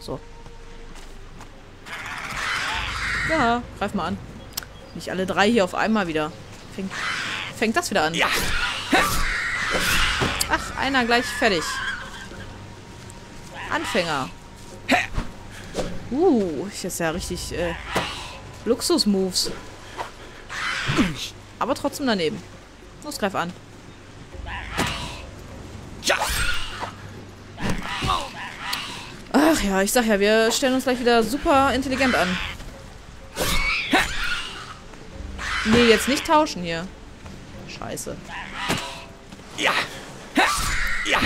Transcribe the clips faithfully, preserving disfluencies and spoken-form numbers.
So. Ja, greif mal an. Nicht alle drei hier auf einmal wieder. Fängt, fängt das wieder an. Ja. Ach, einer gleich fertig. Anfänger. Uh, das ist ja richtig äh, Luxus-Moves. Aber trotzdem daneben. Los, greif an. Ach ja, ich sag ja, wir stellen uns gleich wieder super intelligent an. Nee, jetzt nicht tauschen hier. Scheiße. Ja. Ja.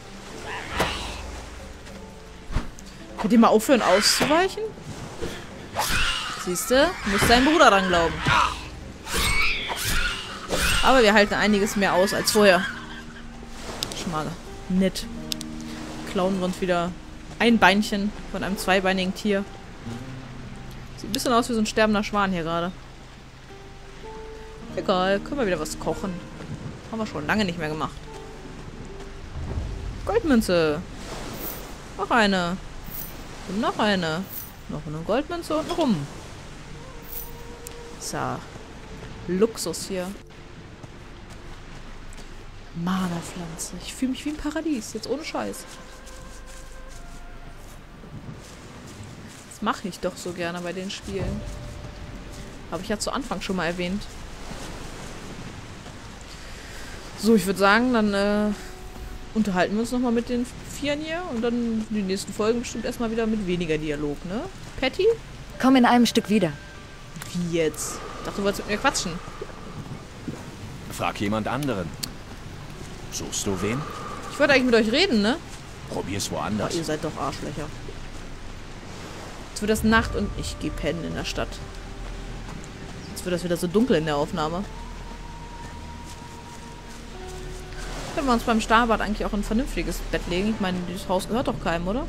Könnt ihr mal aufhören auszuweichen? Siehste, muss dein Bruder dran glauben. Aber wir halten einiges mehr aus als vorher. Schon mal nett. Klauen wir uns wieder ein Beinchen von einem zweibeinigen Tier. Sieht ein bisschen aus wie so ein sterbender Schwan hier gerade. Egal, können wir wieder was kochen. Haben wir schon lange nicht mehr gemacht. Goldmünze. Noch eine. Und noch eine. Noch eine Goldmünze und rum. Ist ja Luxus hier. Mana-Pflanze. Ich fühle mich wie im Paradies. Jetzt ohne Scheiß. Das mache ich doch so gerne bei den Spielen. Habe ich ja zu Anfang schon mal erwähnt. So, ich würde sagen, dann äh, unterhalten wir uns nochmal mit den Vieren hier und dann die nächsten Folgen bestimmt erstmal wieder mit weniger Dialog, ne? Patty? Komm in einem Stück wieder. Wie jetzt? Ich dachte, du wolltest mit mir quatschen. Frag jemand anderen. Suchst du wen? Ich wollte eigentlich mit euch reden, ne? Probier's Aber woanders. ihr seid doch Arschlöcher. Jetzt wird das Nacht und ich gehe pennen in der Stadt. Jetzt wird das wieder so dunkel in der Aufnahme. Können wir uns beim Starbad eigentlich auch ein vernünftiges Bett legen? Ich meine, dieses Haus gehört doch keinem, oder?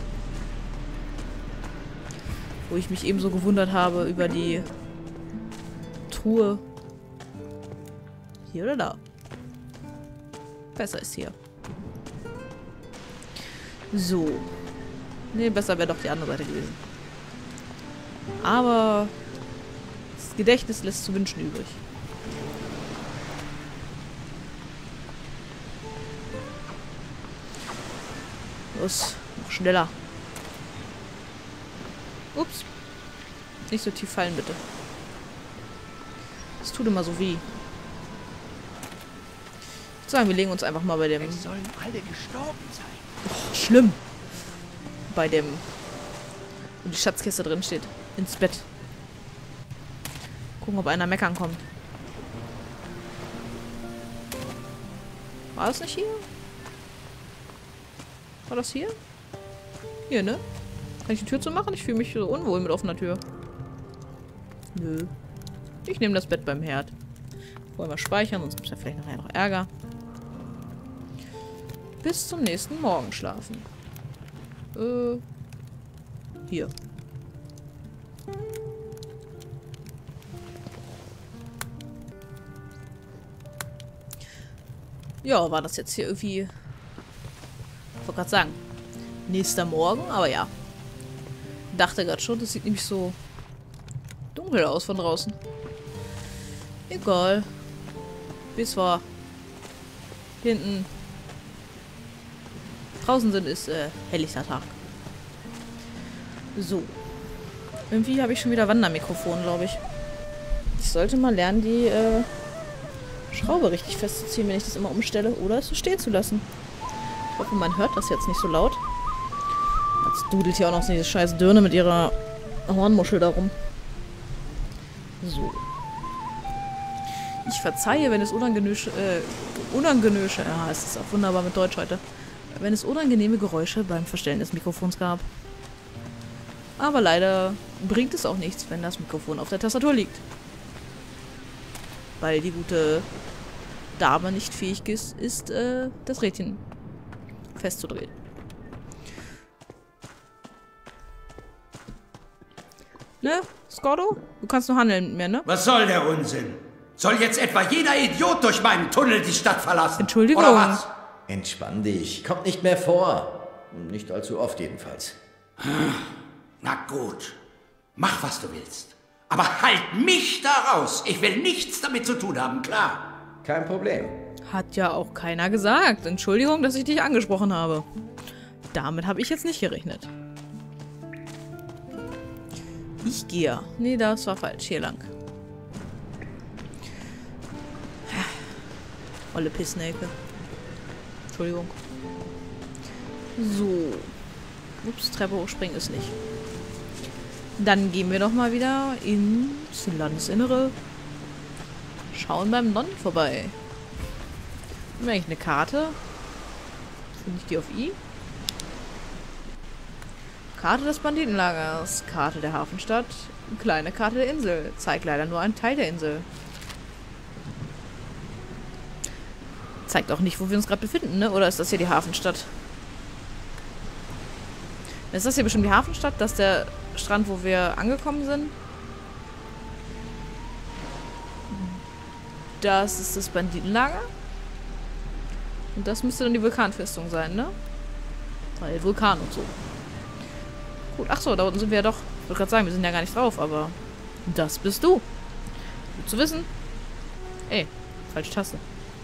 Wo ich mich eben so gewundert habe über die Truhe. Hier oder da? Besser ist hier. So. Ne, besser wäre doch die andere Seite gewesen. Aber das Gedächtnis lässt zu wünschen übrig. Los, noch schneller. Ups. Nicht so tief fallen, bitte. Das tut immer so weh. Ich würde sagen, wir legen uns einfach mal bei dem... Es sollen alle gestorben sein. Oh, schlimm. Bei dem... wo die Schatzkiste drin steht. Ins Bett. Gucken, ob einer meckern kommt. War das nicht hier? War das hier? Hier, ne? Kann ich die Tür zumachen? Ich fühle mich so unwohl mit offener Tür. Nö. Ich nehme das Bett beim Herd. Wollen wir speichern, sonst gibt es ja vielleicht nachher noch Ärger. Bis zum nächsten Morgen schlafen. Äh. Hier. Ja, war das jetzt hier irgendwie... Ich wollte gerade sagen. Nächster Morgen, aber ja. Dachte gerade schon, das sieht nämlich so dunkel aus von draußen. Egal. Wie es war. Hinten. Draußen sind ist äh, helllichter Tag. So. Irgendwie habe ich schon wieder Wandermikrofon, glaube ich. Ich sollte mal lernen, die äh, Schraube richtig festzuziehen, wenn ich das immer umstelle. Oder es so stehen zu lassen. Ich hoffe, man hört das jetzt nicht so laut. Jetzt dudelt hier auch noch so diese scheiß Dirne mit ihrer Hornmuschel darum. So. Ich verzeihe, wenn es unangenösche, äh, unangenösche, ja, es ist auch wunderbar mit Deutsch heute, wenn es unangenehme Geräusche beim Verstellen des Mikrofons gab. Aber leider bringt es auch nichts, wenn das Mikrofon auf der Tastatur liegt. Weil die gute Dame nicht fähig ist, ist äh, das Rädchen festzudrehen. Ne, Scordo? Du kannst nur handeln mit mir, ne? Was soll der Unsinn? Soll jetzt etwa jeder Idiot durch meinen Tunnel die Stadt verlassen? Entschuldigung. Oder was? Entspann dich. Kommt nicht mehr vor. Nicht allzu oft jedenfalls. Na gut. Mach, was du willst. Aber halt mich da raus. Ich will nichts damit zu tun haben, klar? Kein Problem. Hat ja auch keiner gesagt. Entschuldigung, dass ich dich angesprochen habe. Damit habe ich jetzt nicht gerechnet. Ich gehe. Nee, das war falsch. Hier lang. Olle Pissnelke. Entschuldigung. So. Ups, Treppe hochspringen ist nicht. Dann gehen wir doch mal wieder ins Landesinnere. Schauen beim Nonnen vorbei. Haben wir eigentlich eine Karte? Finde ich die auf I? Karte des Banditenlagers. Karte der Hafenstadt. Kleine Karte der Insel. Zeigt leider nur einen Teil der Insel. Zeigt auch nicht, wo wir uns gerade befinden, ne? Oder ist das hier die Hafenstadt? Ist das hier bestimmt die Hafenstadt? Das ist der Strand, wo wir angekommen sind? Das ist das Banditenlager. Und das müsste dann die Vulkanfestung sein, ne? Weil Vulkan und so. Gut, ach so, da unten sind wir ja doch. Ich wollte gerade sagen, wir sind ja gar nicht drauf, aber das bist du. Gut zu wissen. Ey, falsche Taste.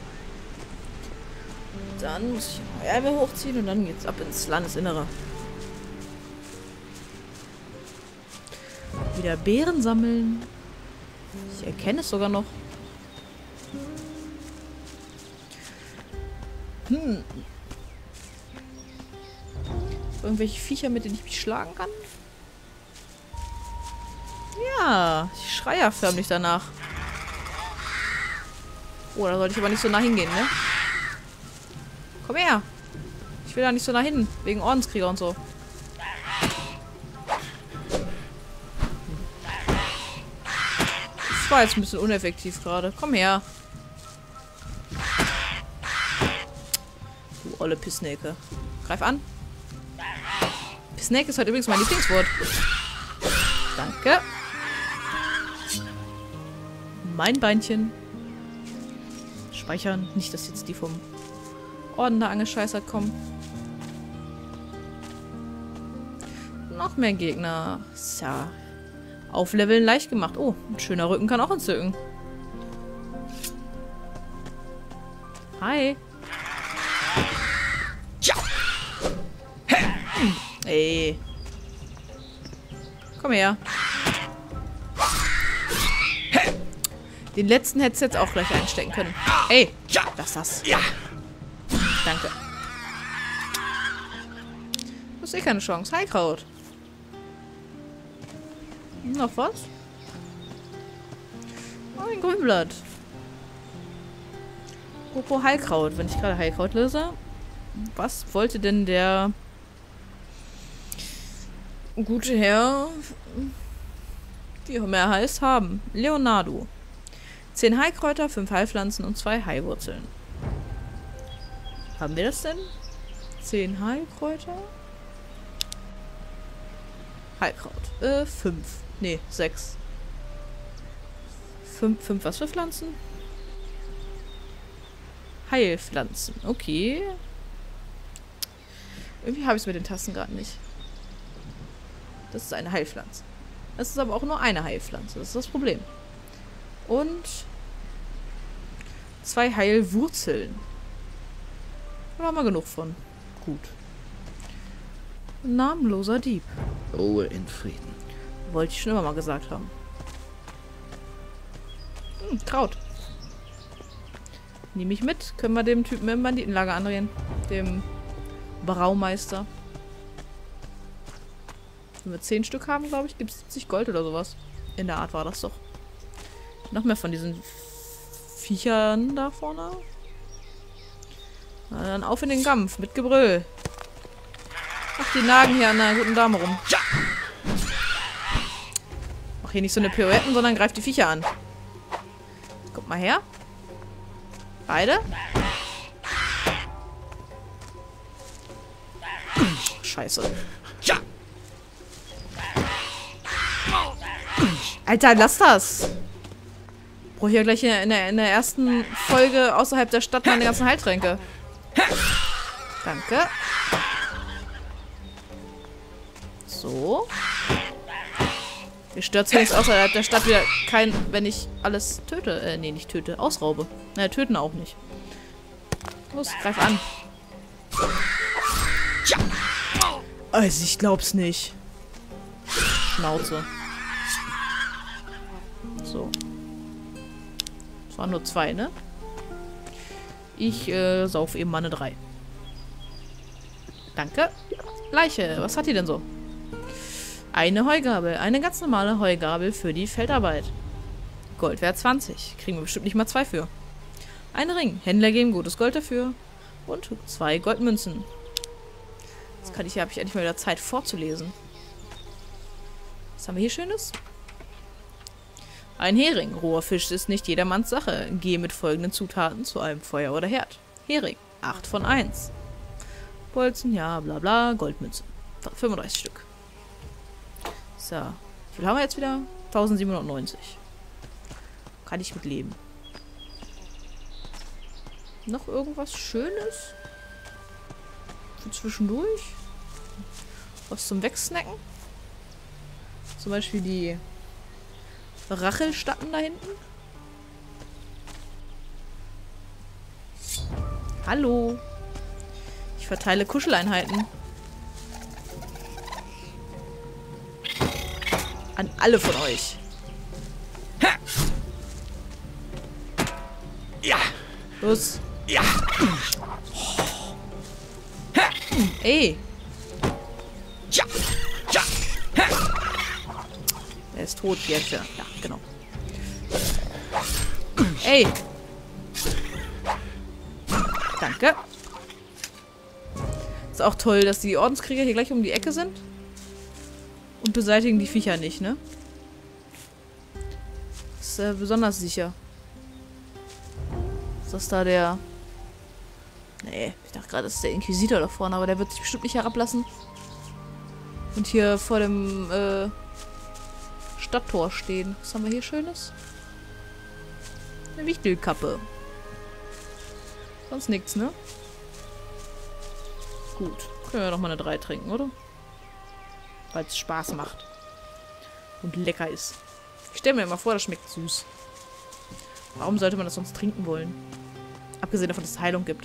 Dann muss ich Ärmel hochziehen und dann geht's ab ins Landesinnere. Wieder Beeren sammeln. Ich erkenne es sogar noch. Hm. Irgendwelche Viecher, mit denen ich mich schlagen kann? Ja, ich schreie ja förmlich danach. Oh, da sollte ich aber nicht so nah hingehen, ne? Komm her! Ich will da nicht so nah hin, wegen Ordenskrieger und so. Das war jetzt ein bisschen uneffektiv gerade. Komm her! Du olle Pissnelke. Greif an! Pissnelke ist heute übrigens mein Lieblingswort. Danke. Mein Beinchen. Speichern. Nicht, dass jetzt die vom Orden da angescheißert kommen. Noch mehr Gegner. Ist ja aufleveln leicht gemacht. Oh, ein schöner Rücken kann auch entzücken. Hi. Ey. Komm her. Den letzten hättest du jetzt auch gleich einstecken können. Ey, lass das. Danke. Du hast eh keine Chance. Heilkraut. Noch was? Oh, ein Grünblatt. Apropos Heilkraut. Wenn ich gerade Heilkraut löse. Was wollte denn der gute Herr, wie auch immer er heißt, haben? Leonardo. Zehn Heilkräuter, fünf Heilpflanzen und zwei Heilwurzeln. Haben wir das denn? Zehn Heilkräuter? Heilkraut. Äh, fünf. Nee, sechs. Fünf, fünf was für Pflanzen? Heilpflanzen. Okay. Irgendwie habe ich es mit den Tasten gerade nicht. Das ist eine Heilpflanze. Das ist aber auch nur eine Heilpflanze. Das ist das Problem. Und zwei Heilwurzeln. Da haben wir genug von. Gut. Namenloser Dieb. Ruhe in Frieden. Wollte ich schon immer mal gesagt haben. Hm, Kraut. Nehme ich mit. Können wir dem Typen im Banditenlager andrehen. Dem Braumeister. Wenn wir zehn Stück haben, glaube ich, gibt es siebzig Gold oder sowas. In der Art war das doch. Noch mehr von diesen Viechern da vorne. Na dann auf in den Kampf mit Gebrüll. Ach, die nagen hier an einer guten Dame rum. Mach hier nicht so eine Pirouetten, sondern greif die Viecher an. Kommt mal her. Beide. Scheiße. Alter, lass das! Brauche ich ja gleich in der, in der ersten Folge außerhalb der Stadt meine ganzen Heiltränke. Danke. So. Mir stört es wenigstens außerhalb der Stadt wieder kein, wenn ich alles töte. Äh, nee, nicht töte. Ausraube. Naja, töten auch nicht. Los, greif an. Also, ich glaub's nicht. Schnauze. So. Das waren nur zwei, ne? Ich äh, sauf eben mal eine drei. Danke. Leiche. Was hat die denn so? Eine Heugabel. Eine ganz normale Heugabel für die Feldarbeit. Gold wert zwanzig. Kriegen wir bestimmt nicht mal zwei für. Ein Ring. Händler geben gutes Gold dafür. Und zwei Goldmünzen. Jetzt kann ich, habe ich endlich mal wieder Zeit vorzulesen. Was haben wir hier Schönes? Ein Hering. Roher Fisch ist nicht jedermanns Sache. Gehe mit folgenden Zutaten zu einem Feuer oder Herd. Hering. acht von eins. Bolzen, ja, bla bla. Goldmünze. fünfunddreißig Stück. So. Wie viel haben wir jetzt wieder? eintausendsiebenhundertneunzig. Kann ich mit leben. Noch irgendwas Schönes? Für zwischendurch? Was zum Wegsnacken? Zum Beispiel die Rachelstatten da hinten. Hallo. Ich verteile Kuscheleinheiten. An alle von euch. Ja. Los. Ja. Ey. Ja. Ja. Er ist tot jetzt, ja. Ja, genau. Ey. Danke. Ist auch toll, dass die Ordenskrieger hier gleich um die Ecke sind. Und beseitigen die Viecher nicht, ne? Ist äh, besonders sicher. Ist das da der... Nee, ich dachte gerade, das ist der Inquisitor da vorne, aber der wird sich bestimmt nicht herablassen. Und hier vor dem äh, Stadttor stehen. Was haben wir hier Schönes? Eine Wichtelkappe. Sonst nichts, ne? Gut. Können wir doch mal eine drei trinken, oder? Weil es Spaß macht. Und lecker ist. Ich stelle mir immer vor, das schmeckt süß. Warum sollte man das sonst trinken wollen? Abgesehen davon, dass es Heilung gibt.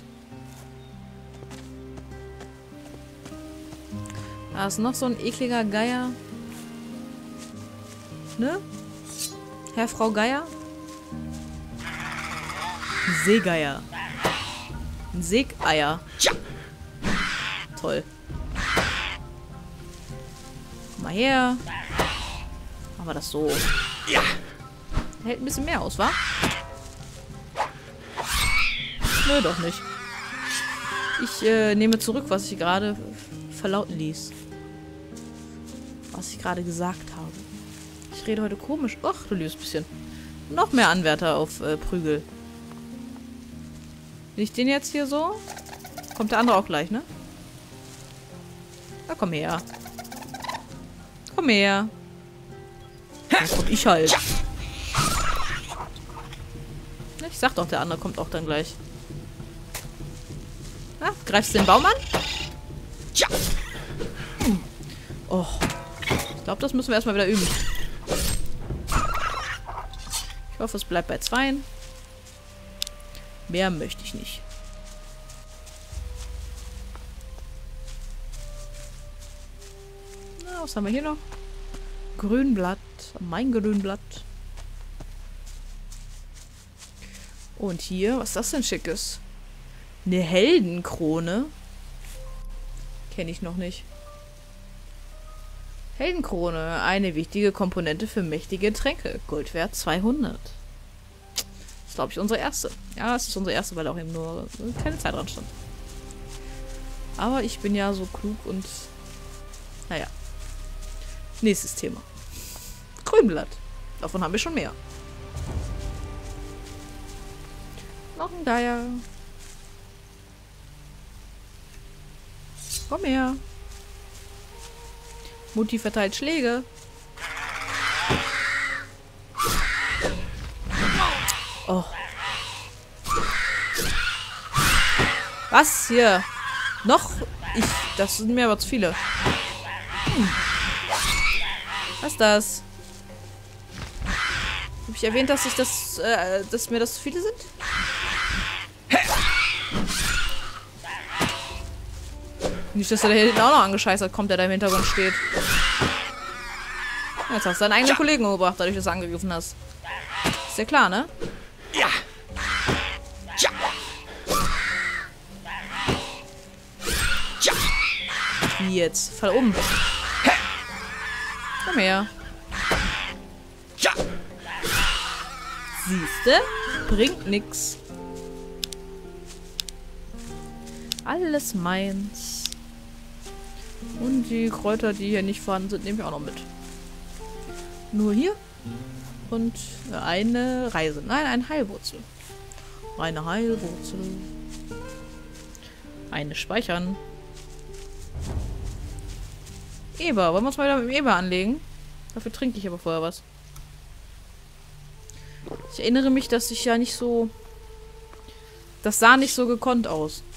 Da ist noch so ein ekliger Geier. Ne? Herr, Frau Geier? Ein Seegeier. Ein Seegeier. Toll. Komm mal her. Machen wir das so. Ja. Hält ein bisschen mehr aus, wa? Nö, doch nicht. Ich äh, nehme zurück, was ich gerade verlauten ließ. Was ich gerade gesagt habe. Ich rede heute komisch. Ach, du liebst ein bisschen. Noch mehr Anwärter auf äh, Prügel. Will ich den jetzt hier so? Kommt der andere auch gleich, ne? Na, komm her. Komm her. Dann komm ich halt. Ich sag doch, der andere kommt auch dann gleich. Na, greifst du den Baum an? Hm. Oh. Ich glaube, das müssen wir erstmal wieder üben. Ich hoffe, es bleibt bei zweien. Mehr möchte ich nicht. Na, was haben wir hier noch? Grünblatt. Mein Grünblatt. Und hier, was ist das denn Schickes? Eine Heldenkrone. Kenne ich noch nicht. Heldenkrone. Eine wichtige Komponente für mächtige Tränke. Gold wert zweihundert. Das ist, glaube ich, unsere erste. Ja, es ist unsere erste, weil auch eben nur keine Zeit dran stand. Aber ich bin ja so klug und... Naja. Nächstes Thema. Grünblatt. Davon haben wir schon mehr. Noch ein Geier. Komm her. Mutti verteilt Schläge. Oh. Was? Hier. Noch? Ich. Das sind mir aber zu viele. Hm. Was ist das? Habe ich erwähnt, dass ich das, äh, dass mir das zu viele sind? Nicht, dass er da hinten auch noch angescheißert kommt, der da im Hintergrund steht. Jetzt hast du deinen eigenen Kollegen umgebracht, dadurch, dass du angegriffen hast. Ist ja klar, ne? Ja. Ja. Ja. Wie jetzt? Fall um. Komm her. Ja. Siehste? Bringt nix. Alles meins. Und die Kräuter, die hier nicht vorhanden sind, nehme ich auch noch mit. Nur hier. Und eine Reise. Nein, eine Heilwurzel. Eine Heilwurzel. Eine speichern. Eber. Wollen wir uns mal wieder mit dem Eber anlegen? Dafür trinke ich aber vorher was. Ich erinnere mich, dass ich ja nicht so... Das sah nicht so gekonnt aus.